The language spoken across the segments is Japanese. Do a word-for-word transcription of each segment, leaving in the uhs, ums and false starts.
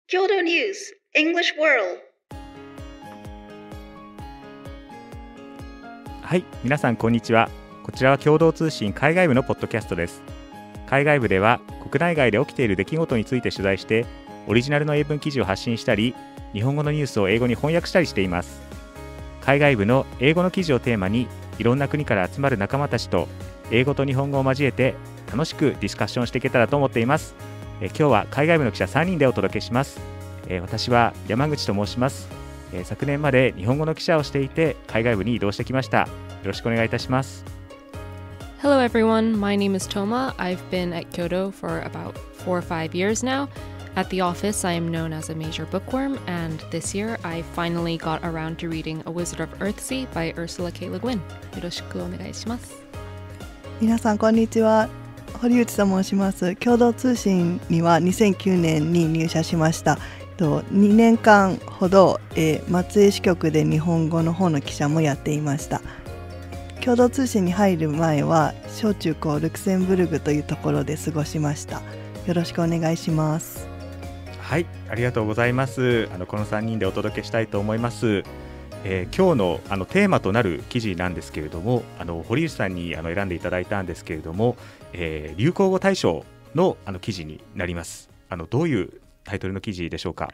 共同ニュース English World。 はい、皆さんこんにちは。こちらは共同通信海外部のポッドキャストです。海外部では国内外で起きている出来事について取材してオリジナルの英文記事を発信したり、日本語のニュースを英語に翻訳したりしています。海外部の英語の記事をテーマにいろんな国から集まる仲間たちと英語と日本語を交えて楽しくディスカッションしていけたらと思っています。え今日は海外部の記者さんにんでお届けします。え私は山口と申します。え昨年まで日本語の記者をしていて海外部に移動してきました。よろしくお願いいたします。 Hello everyone, my name is Toma. I've been at Kyoto for about four or five years now. At the office, I am known as a major bookworm, and this year I finally got around to reading A Wizard of Earthsea by Ursula K. Le Guin. よろしくお願いします。 皆さんこんにちは、堀内と申します。共同通信にはにせんきゅうねんに入社しました。にねんかんほど、えー、松江支局で日本語の方の記者もやっていました。共同通信に入る前は小中高ルクセンブルグというところで過ごしました。よろしくお願いします。 はい、ありがとうございます。あのこのさんにんでお届けしたいと思います。えー、今日の、あのテーマとなる記事なんですけれども、あの堀内さんにあの選んでいただいたんですけれども、えー、流行語大賞 の, あの記事になります。あのどういうタイトルの記事でしょうか。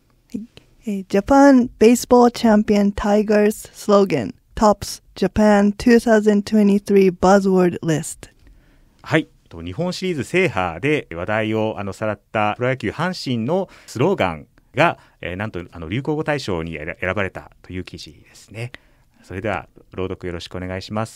Japan Baseball Champion Tigers Slogan Tops Japan twenty twenty-three Buzzword List。 はい、日本シリーズ制覇で話題をあのさらったプロ野球阪神のスローガンが、えー、なんとあの流行語大賞に選ばれたという記事ですね。それでは朗読よろしくお願いします。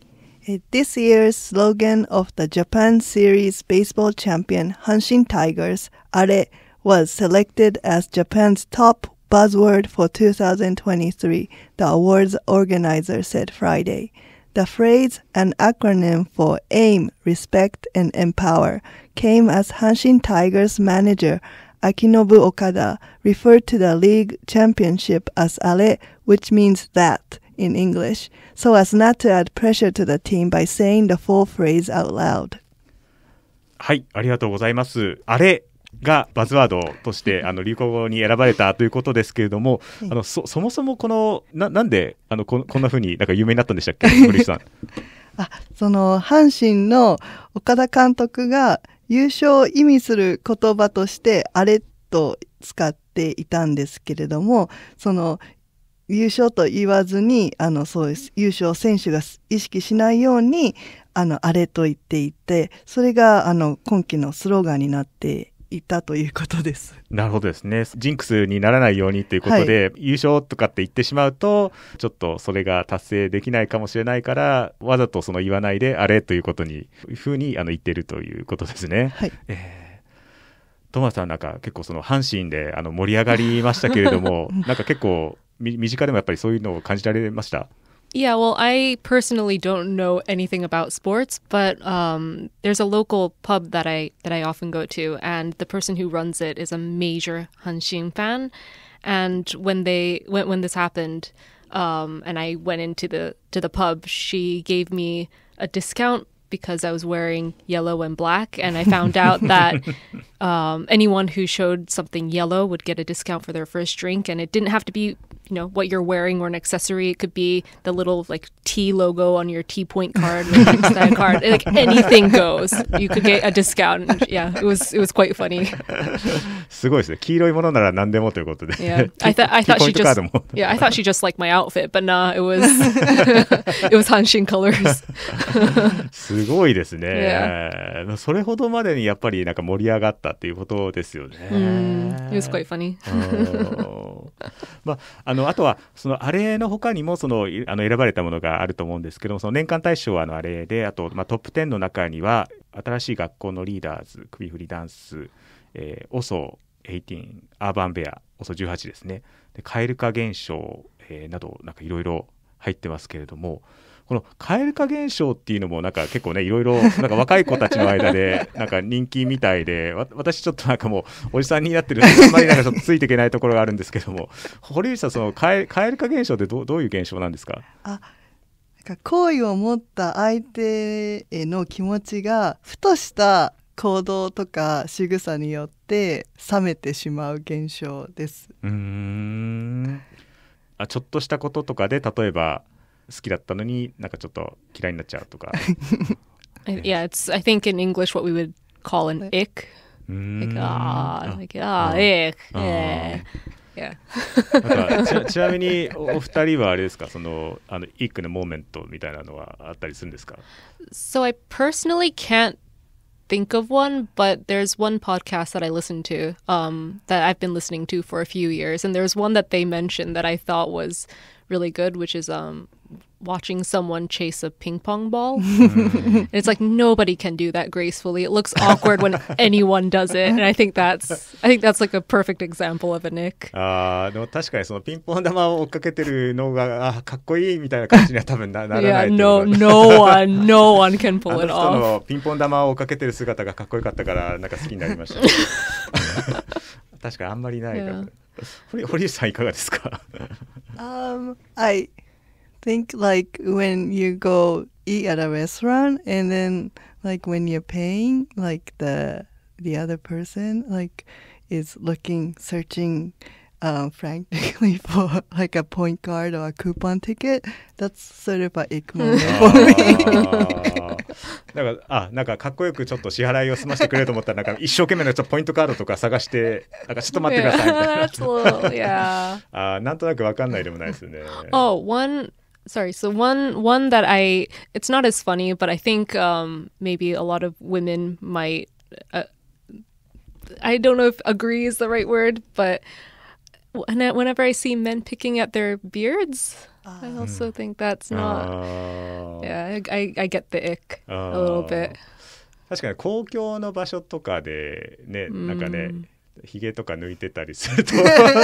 This year's slogan of the Japan Series baseball champion Hanshin Tigers, Are, was selected as Japan's top buzzword for twenty twenty-three, the awards organizer said Friday. The phrase, an acronym for Aim, Respect, and Empower, came as Hanshin Tigers manager Akinobu Okada referred to the league championship as Are, which means that in English, so as not to add pressure to the team by saying the full phrase out loud. はい、ありがとうございます。あれがバズワードとしてあの流行語に選ばれたということですけれども、あの そ, そもそもこの な, なんであの こ, こんな風になんか有名になったんでしたっけ、堀内さん。 あ、その阪神の岡田監督が優勝を意味する言葉としてあれと使っていたんですけれども、その優勝と言わずに、あの、そうです。優勝選手が意識しないように、あの、あれと言っていて、それが、あの、今季のスローガンになっていたということです。 なるほどですね。ジンクスにならないようにということで、はい、優勝とかって言ってしまうと、ちょっとそれが達成できないかもしれないから、わざとその言わないで、あれということに、ふうにあの言っているということですね。はい。えートマさんなんか結構その阪神であの盛り上がりましたけれどもなんか結構身近でもやっぱりそういうのを感じられました？ Yeah, well, I personally don't know anything about sports, but um, there's a local pub that I that I often go to, and the person who runs it is a major Hanshin fan. And when they when when this happened, um, and I went into the to the pub, she gave me a discount.Because I was wearing yellow and black, and I found out that um, anyone who showed something yellow would get a discount for their first drink, and it didn't have to be, you know, what you're wearing or an accessory. It could be the little like T logo on your T point card, that card. Like anything goes. You could get a discount. Yeah, it was it was quite funny. すごいですね。黄色いものなら何でもということで。 Yeah, I thought I thought she just yeah I thought she just liked my outfit, but nah, it was it was Hanshin colors. すごいですね。Yeah. それほどまでにやっぱりなんか盛り上がったっていうことですよね。 Mm, it was quite funny. まあ、あのあとはそのあれの他にもそのあの選ばれたものがあると思うんですけども、その年間大賞はあのあれで、あと、まあ、トップじゅうの中には新しい学校のリーダーズ、首振りダンス、えー、オソじゅうはち、アーバンベア、オソじゅうはちですね、で蛙化現象、えー、などなんかいろいろ入ってますけれども、この蛙化現象っていうのもなんか結構ねいろいろなんか若い子たちの間でなんか人気みたいで、わ私ちょっとなんかもうおじさんになってるんであんまりなんかちょっとついていけないところがあるんですけども、堀内さん、その蛙化現象ってど う, どういう現象なんですか？ あ、なんか好意を持った相手への気持ちがふとした行動とか仕草によって冷めてしまう現象です。 うーんあちょっとしたこととかで例えば好きだったのになんかちょっと嫌いになっちゃうとか。 I- yeah, it's I think in English what we would call an ick. うーん Like ah, あ like ah, あ ick. あ Yeah. Yeah. なんか ち, ちなみにお二人はあれですかそのあのイックのモーメントみたいなのはあったりするんですか？ So I personally can't think of one, but there's one podcast that I listen to um, that I've been listening to for a few years, and there's one that they mentioned that I thought was really good, which is um, watching someone chase a ping pong ball. And it's like nobody can do that gracefully. It looks awkward when anyone does it, and I think that's I think that's like a perfect example of a nick. あでも確かにそのピンポン玉を追っかけてるのがあかっこいいみたいな感じには多分 な, ならな Yeah, いっていう no, のが no one, no one can あ pull の it 人 off. のピンポン玉を追っかけてる姿がかっこよかったからなんか好きになりました、ね、確かにあんまりないから、 Yeah. 堀堀内さんいかがですか？ Um, I think like when you go eat at a restaurant and then like when you're paying, like the the other person like is looking, searching um, frantically for like a point card or a coupon ticket. That's sort of a ick moment for me. だからあなんかかっこよくちょっと支払いを済ませてくれると思ったらなんか一生懸命のちょっとポイントカードとか探してなんかちょっと待ってくださいみたい Yeah, な that's a little, yeah. あなんとなくわかんないでもないですよね。 Oh, one. Sorry. So one one that I it's not as funny, but I think um, maybe a lot of women might. Uh, I don't know if agree is the right word, but when I- whenever I see men picking at their beards, I also think that's あ not. ー Yeah, I, I I get the ick a little bit. 確かに公共の場所とかでねなんかねひげとか抜いてたりすると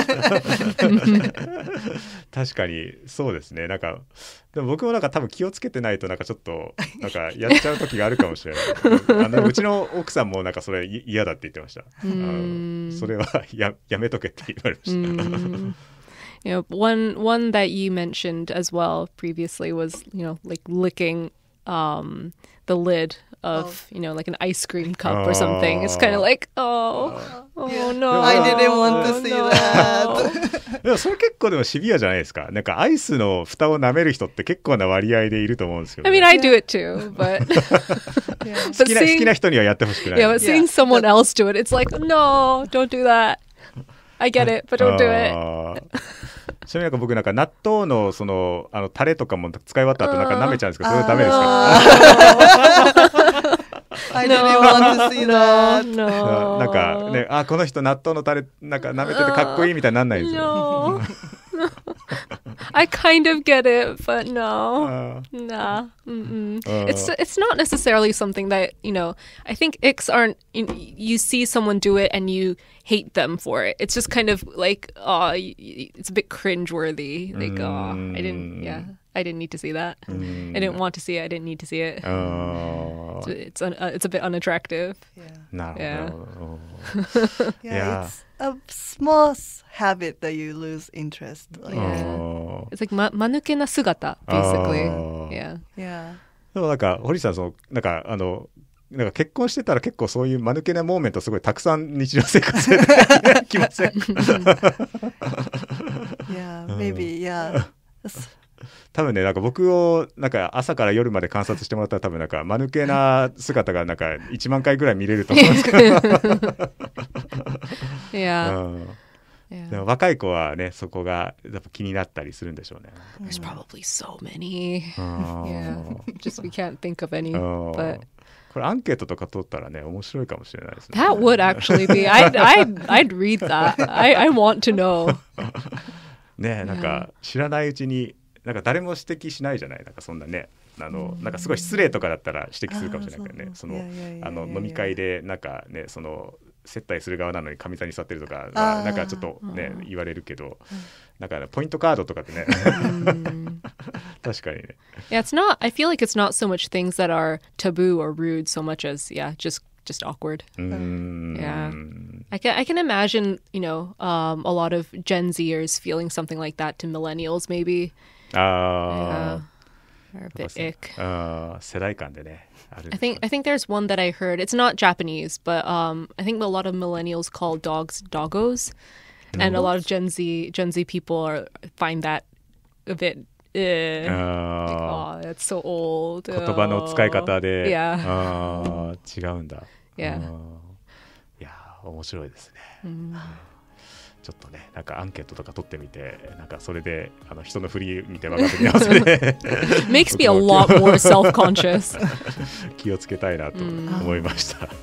確かにそうですね。なんかでも僕もなんか多分気をつけてないとなんかちょっとなんかやっちゃう時があるかもしれないあのうちの奥さんもなんかそれい嫌だって言ってました。あのそれはややめとけって言われました。 Mm. You know, one one that you mentioned as well previously was, you know, like licking um, the lid of, you know, like an ice cream cup or something. It's kind of like, oh, oh no. I didn't want to see no. that. でもそれ結構でもシビアじゃないですか。なんかアイスの蓋を舐める人って結構な割合でいると思うんですよ、ね。 I mean, I do it too, but 好きな好きな人にはやってほしくない。 yeah, but seeing someone else do it, it's like, no, don't do that. I get it, but don't do it. あーちなみになんか僕なんか納豆のそのあのタレとかも使い終わった後なんか舐めちゃうんですけどそれダメですか？ I didn't want to see that. No. なんかねあこの人納豆のタレなんか舐めててかっこいいみたいになんないんですよ。 No. I kind of get it, but no. あー Nah. Mm-mm. Uh. It's it's not necessarily something that, you know, I think icks aren't, you, you see someone do it and you hate them for it. It's just kind of like, oh, y- y- it's a bit cringeworthy. Like, oh, I didn't, yeah, I didn't need to see that. I didn't want to see it. I didn't need to see it. あー It's it's, un, uh, it's a bit unattractive. Yeah. なる Yeah. ほど。 Yeah, Yeah. it's a small s- habit that you lose interest. Like, Yeah. It's like ma- manukena sugata, basically. Oh. Yeah. yeah. でもなんか堀さんそのなんかあのなんか結婚してたら結構そういう間抜けなモーメントすごいたくさん日常生活できません？ Yeah, maybe, yeah. That's- 多分ねなんか僕をなんか朝から夜まで観察してもらったら多分なんか間抜けな姿がなんかいちまんかいぐらい見れると思うんですけど、 Yeah. うん Yeah. でも若い子はねそこがやっぱ気になったりするんでしょうね。 There's probably so many. うん Yeah. Just we can't think of any. うん But これアンケートとか取ったらね面白いかもしれないですね。 that would actually be. I'd I'd I'd read that. I I want to know. ねなんか知らないうちになんか誰も指摘しないじゃないなんかそんなねあのなんかすごい失礼とかだったら指摘するかもしれないけどねそのいやいやいやいやあの飲み会でなんかねその接待する側なのに上座に座ってるとかあーはなんかちょっとね言われるけどなんかポイントカードとかってね Mm. 確かにね Yeah, it's not. I feel like it's not so much things that are taboo or rude, so much as yeah, just just awkward. うーん Yeah. I can I can imagine you know um, a lot of Gen Zers feeling something like that to millennials maybe. あ Yeah. Or a bit ー ick. あー世代間でねあるん I ですか think I think there's one that I heard. It's not Japanese, but um, I think a lot of millennials call dogs doggos, and a lot of Gen Z Gen Z people are find that a bit. Uh, あ oh, that's so old. ー言葉の使い方で、 Yeah. あー違うんだ。 Yeah. あーいやー面白いですね。ちょっとね、なんかアンケートとか取ってみて、なんかそれであの人の振り見て分かってみますね。 Makes me a lot more self-conscious. 気をつけたいなと思いました。はい、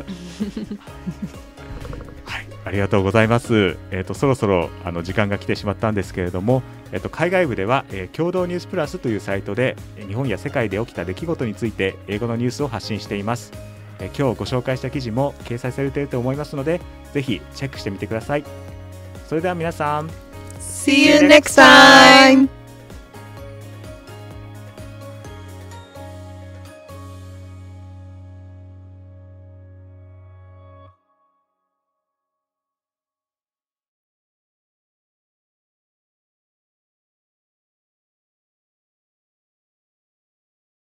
ありがとうございます。えっ、とそろそろあの時間が来てしまったんですけれども、えっ、と海外部では、えー、共同ニュースプラスというサイトで日本や世界で起きた出来事について英語のニュースを発信しています。えー、今日ご紹介した記事も掲載されていると思いますので、ぜひチェックしてみてください。それでは皆さん、 See you next time!